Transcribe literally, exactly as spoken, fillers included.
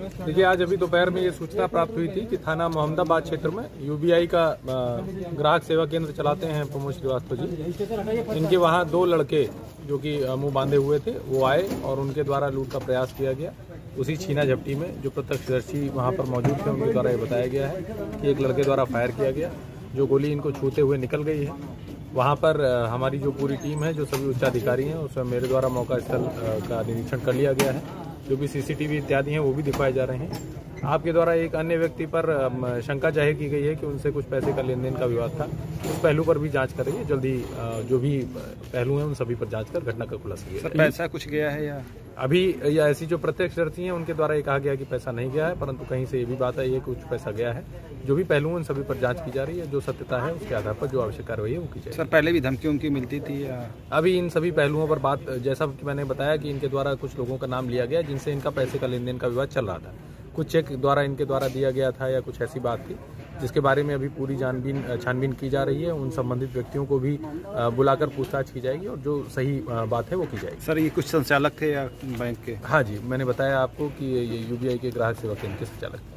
देखिए, आज अभी दोपहर में ये सूचना प्राप्त हुई थी कि थाना मोहम्मदाबाद क्षेत्र में यूबीआई का ग्राहक सेवा केंद्र चलाते हैं प्रमोद श्रीवास्तव जी। इनके वहाँ दो लड़के जो कि मुंह बांधे हुए थे वो आए और उनके द्वारा लूट का प्रयास किया गया। उसी छीना झपटी में जो प्रत्यक्षदर्शी वहाँ पर मौजूद थे उनके द्वारा ये बताया गया है कि एक लड़के द्वारा फायर किया गया, जो गोली इनको छूते हुए निकल गई है। वहाँ पर हमारी जो पूरी टीम है, जो सभी उच्चाधिकारी हैं, उसमें मेरे द्वारा मौका स्थल का निरीक्षण कर लिया गया है। जो भी सीसीटीवी इत्यादि हैं वो भी दिखवाए जा रहे हैं। आपके द्वारा एक अन्य व्यक्ति पर शंका जाहिर की गई है कि उनसे कुछ पैसे का लेन देन का विवाद था। उस पहलू पर भी जांच कर रही है। जल्दी जो भी पहलू हैं उन सभी पर जांच कर घटना का खुलासा किया। सर, पैसा कुछ गया है या अभी या ऐसी जो प्रत्यक्षदर्शी हैं उनके द्वारा ये कहा गया कि पैसा नहीं गया है, परंतु कहीं से ये भी बात आई है कुछ पैसा गया है। जो भी पहलू हैं उन सभी पर जांच की जा रही है। जो सत्यता है उसके आधार पर जो आवश्यक कार्रवाई है वो की जाएगी। सर, पहले भी धमकी उनकी मिलती थी या अभी इन सभी पहलुओं पर बात, जैसा कि मैंने बताया कि इनके द्वारा कुछ लोगों का नाम लिया गया जिनसे इनका पैसे का लेन देन का विवाद चल रहा था। कुछ चेक द्वारा इनके द्वारा दिया गया था या कुछ ऐसी बात थी जिसके बारे में अभी पूरी जानबीन छानबीन की जा रही है। उन संबंधित व्यक्तियों को भी बुलाकर पूछताछ की जाएगी और जो सही बात है वो की जाएगी। सर, ये कुछ संचालक थे या बैंक के? हाँ जी, मैंने बताया आपको कि ये यूबीआई के ग्राहक सेवा केंद्र के संचालक।